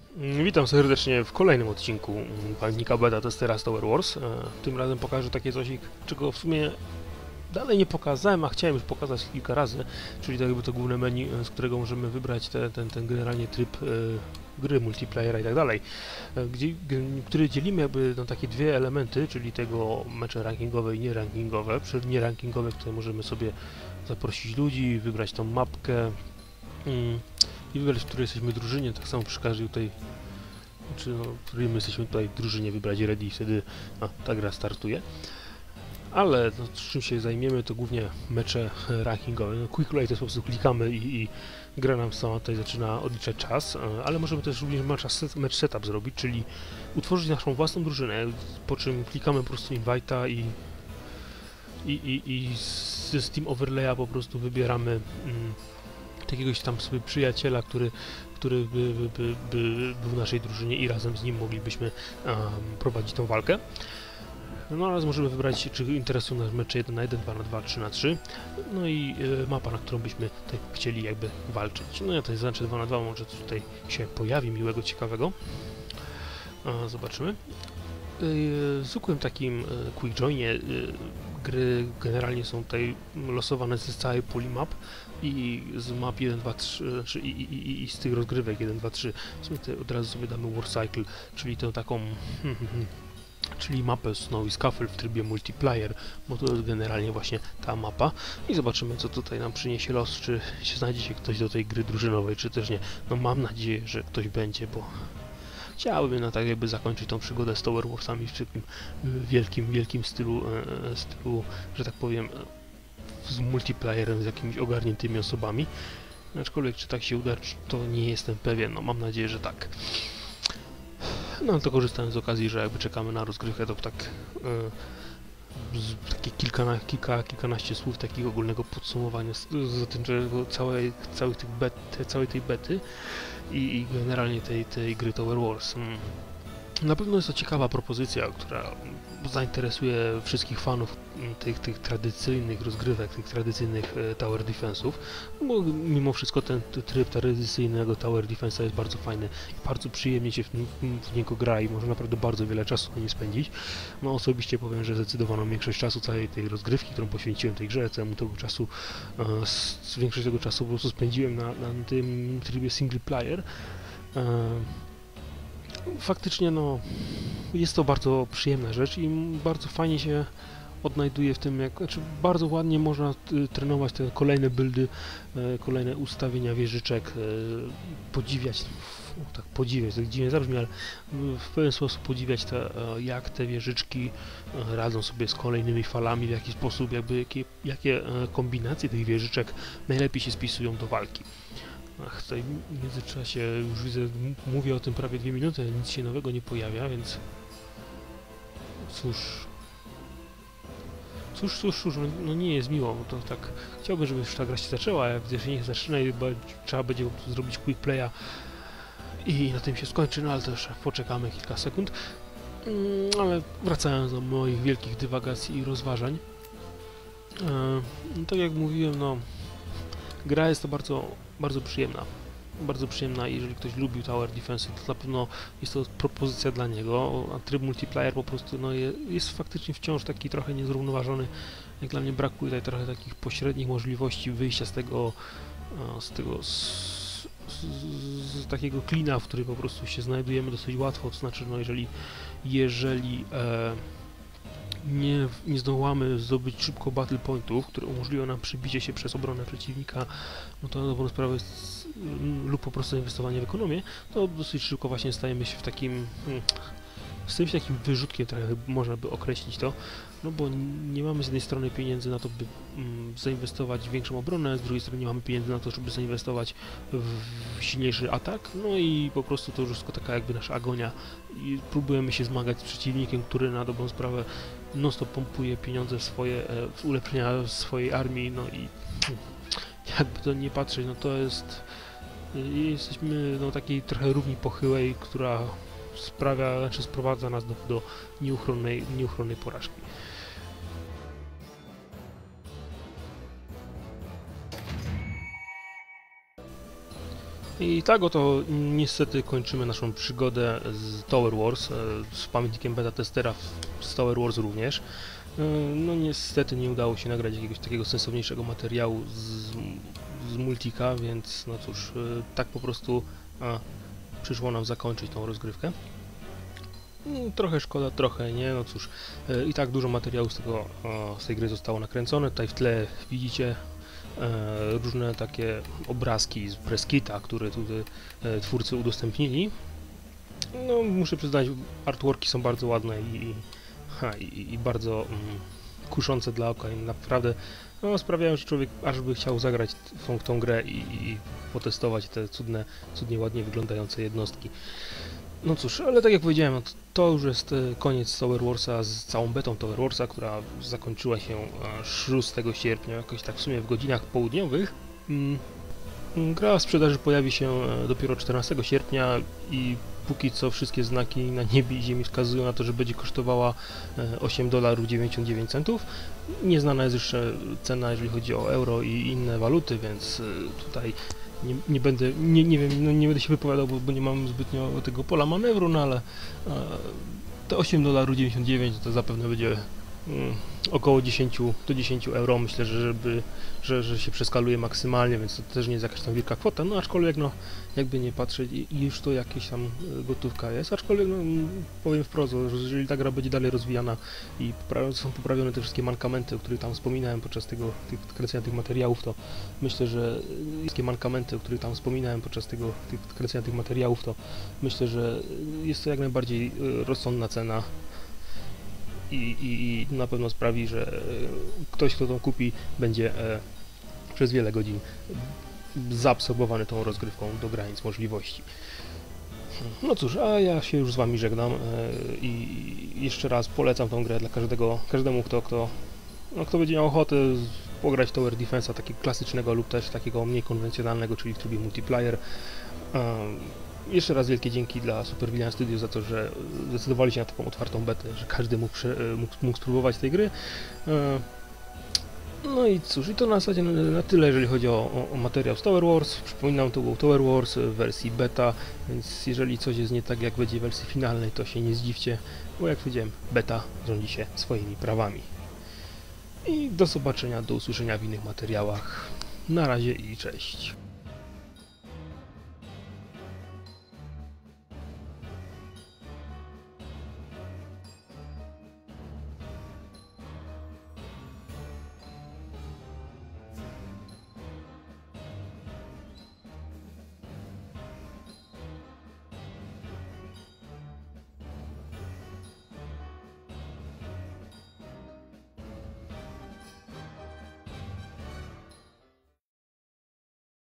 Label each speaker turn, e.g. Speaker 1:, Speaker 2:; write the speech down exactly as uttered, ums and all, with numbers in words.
Speaker 1: Witam serdecznie w kolejnym odcinku Pamiętnika Beta Testera Tower Wars. Tym razem pokażę takie coś, czego w sumie dalej nie pokazałem, a chciałem już pokazać kilka razy, czyli tak jakby to główne menu, z którego możemy wybrać te, ten, ten generalnie tryb y, gry, multiplayera i tak dalej, gdzie, który dzielimy jakby na takie dwie elementy, czyli tego mecze rankingowe i nierankingowe. Przy nierankingowych tutaj możemy sobie zaprosić ludzi, wybrać tą mapkę, y, i wybrać, w której jesteśmy drużynie, tak samo przy każdej tutaj, czy no, w której my jesteśmy tutaj drużynie, wybrać ready i wtedy no, ta gra startuje. Ale no, czym się zajmiemy, to głównie mecze rankingowe. No, quick play to po prostu klikamy i, i gra nam sama tutaj zaczyna odliczać czas, ale możemy też również match, set, match setup zrobić, czyli utworzyć naszą własną drużynę, po czym klikamy po prostu invite'a i, i, i, i z Steam Overlaya po prostu wybieramy mm, jakiegoś tam sobie przyjaciela, który, który by, by, by, by był w naszej drużynie i razem z nim moglibyśmy um, prowadzić tą walkę. No oraz możemy wybrać, czy interesują nas mecze jeden na jeden, dwa na dwa, trzy na trzy. No i y, mapa, na którą byśmy tutaj chcieli jakby walczyć. No ja tutaj zaznaczę dwa na dwa, może coś tutaj się pojawi miłego, ciekawego. A, zobaczymy. W zwykłym takim quick joinie gry generalnie są tutaj losowane z całej puli map i z map jeden, dwa, trzy i, i, i, i z tych rozgrywek jeden, dwa, trzy od razu sobie damy War Cycle, czyli tę taką czyli mapę Snowy Scuffle w trybie multiplayer, bo to jest generalnie właśnie ta mapa i zobaczymy, co tutaj nam przyniesie los, czy się znajdzie się ktoś do tej gry drużynowej, czy też nie. No mam nadzieję, że ktoś będzie, bo chciałbym na tak jakby zakończyć tą przygodę z Tower Warsami w takim wielkim, wielkim stylu, e, stylu, że tak powiem, z multiplayerem, z jakimiś ogarniętymi osobami. Aczkolwiek czy tak się uda, to nie jestem pewien, no mam nadzieję, że tak. No to korzystając z okazji, że jakby czekamy na rozgrywkę, to tak e, z, takie kilka, kilka, kilkanaście słów takiego ogólnego podsumowania z, z tym, że całej, całej, tych bet, całej tej bety i, i generalnie tej, tej gry Tower Wars. Na pewno jest to ciekawa propozycja, która zainteresuje wszystkich fanów tych, tych tradycyjnych rozgrywek, tych tradycyjnych e, Tower Defense'ów, bo mimo wszystko ten tryb tradycyjnego Tower Defense'a jest bardzo fajny i bardzo przyjemnie się w, w niego gra i można naprawdę bardzo wiele czasu na nim spędzić. No osobiście powiem, że zdecydowaną większość czasu całej tej rozgrywki, którą poświęciłem tej grze, całemu tego czasu, e, z, większość tego czasu po prostu spędziłem na, na tym trybie single player. E, Faktycznie, no, jest to bardzo przyjemna rzecz i bardzo fajnie się odnajduje w tym, jak, znaczy bardzo ładnie można y, trenować te kolejne buildy, y, kolejne ustawienia wieżyczek, y, podziwiać, no, tak podziwiać, tak dziwnie zabrzmi, ale w pewien sposób podziwiać te, y, jak te wieżyczki y, radzą sobie z kolejnymi falami, w jaki sposób, jakby, jakie, jakie y, kombinacje tych wieżyczek najlepiej się spisują do walki. Ach, tutaj w międzyczasie już widzę, mówię o tym prawie dwie minuty, nic się nowego nie pojawia, więc cóż, cóż, cóż, cóż, no, no nie jest miło, bo to tak, chciałbym, żeby już ta gra się zaczęła, a jak widzę, że nie zaczyna, bo trzeba będzie po prostu zrobić quick playa i na tym się skończy, no ale to jeszcze poczekamy kilka sekund. Mm, ale wracając do moich wielkich dywagacji i rozważań, e, no, tak jak mówiłem, no, gra jest to bardzo bardzo przyjemna, bardzo przyjemna i jeżeli ktoś lubił Tower Defense, to na pewno jest to propozycja dla niego, a tryb multiplayer po prostu no, je, jest faktycznie wciąż taki trochę niezrównoważony, jak dla mnie brakuje tutaj trochę takich pośrednich możliwości wyjścia z tego, z tego, z, z, z takiego klina, w którym po prostu się znajdujemy dosyć łatwo, to znaczy no jeżeli, jeżeli e, Nie, nie zdołamy zdobyć szybko battle pointów, które umożliwią nam przybicie się przez obronę przeciwnika, no to na dobrą sprawę jest, lub po prostu inwestowanie w ekonomię, to dosyć szybko właśnie stajemy się w takim, hmm, stajemy się takim wyrzutkiem, trochę można by określić to, no bo nie mamy z jednej strony pieniędzy na to, by mm, zainwestować w większą obronę, z drugiej strony nie mamy pieniędzy na to, żeby zainwestować w silniejszy atak, no i po prostu to już wszystko taka jakby nasza agonia i próbujemy się zmagać z przeciwnikiem, który na dobrą sprawę non stop pompuje pieniądze w swoje, w ulepszenia swojej armii, no i jakby to nie patrzeć, no to jest, jesteśmy no takiej trochę równi pochyłej, która sprawia, znaczy sprowadza nas do, do nieuchronnej, nieuchronnej porażki. I tak oto niestety kończymy naszą przygodę z Tower Wars, e, z pamiętnikiem beta testera z Tower Wars również. E, No niestety nie udało się nagrać jakiegoś takiego sensowniejszego materiału z, z multika, więc no cóż, e, tak po prostu a, przyszło nam zakończyć tą rozgrywkę. Mm, Trochę szkoda, trochę nie, no cóż, e, i tak dużo materiału z, tego, o, z tej gry zostało nakręcone. Tutaj w tle widzicie e, różne takie obrazki z presskita, które tutaj e, twórcy udostępnili. No, muszę przyznać, artworki są bardzo ładne i, ha, i, i bardzo mm, kuszące dla oka i naprawdę no, sprawiają, że człowiek aż by chciał zagrać w tą, w tą grę i, i potestować te cudne, cudnie ładnie wyglądające jednostki. No cóż, ale tak jak powiedziałem, no to, to już jest e, koniec Tower Warsa z całą betą Tower Warsa, która zakończyła się e, szóstego sierpnia, jakoś tak w sumie w godzinach południowych. Mm, Gra w sprzedaży pojawi się e, dopiero czternastego sierpnia i póki co wszystkie znaki na niebie i ziemi wskazują na to, że będzie kosztowała e, osiem dolarów dziewięćdziesiąt dziewięć centów. Nieznana jest jeszcze cena, jeżeli chodzi o euro i inne waluty, więc e, tutaj nie, nie będę, nie, nie wiem, no nie będę się wypowiadał, bo, bo nie mam zbytnio tego pola manewru, no ale e, te osiem dolarów dziewięćdziesiąt dziewięć to zapewne będzie mm, około dziesięć do dziesięciu euro. Myślę, że żeby, że, że się przeskaluje maksymalnie, więc to też nie jest jakaś tam wielka kwota, no aczkolwiek no jakby nie patrzeć, i- i już to jakieś tam e, gotówka jest, aczkolwiek no mm, powiem wprost, że jeżeli ta gra będzie dalej rozwijana i popra- są poprawione te wszystkie mankamenty, o których tam wspominałem podczas tego, tych, kręcenia tych materiałów, to myślę, że y, wszystkie mankamenty, o których tam wspominałem podczas tego, tych, kręcenia tych materiałów, to myślę, że y, jest to jak najbardziej y, rozsądna cena i, i, i na pewno sprawi, że y, ktoś, kto tą kupi, będzie e, przez wiele godzin zaabsorbowany tą rozgrywką do granic możliwości. No cóż, a ja się już z Wami żegnam e, i jeszcze raz polecam tą grę dla każdego, każdemu, kto, kto, no, kto będzie miał ochotę z- pograć Tower Defense'a takiego klasycznego lub też takiego mniej konwencjonalnego, czyli w trybie multiplayer. E, jeszcze raz wielkie dzięki dla Super Villain Studio za to, że zdecydowali się na taką otwartą betę, że każdy mógł, prze, mógł, mógł spróbować tej gry. E, No i cóż, i to na zasadzie na, na tyle, jeżeli chodzi o, o, o materiał z Tower Wars. Przypominam, to był Tower Wars w wersji beta, więc jeżeli coś jest nie tak jak będzie w wersji finalnej, to się nie zdziwcie, bo jak powiedziałem, beta rządzi się swoimi prawami. I do zobaczenia, do usłyszenia w innych materiałach. Na razie i cześć.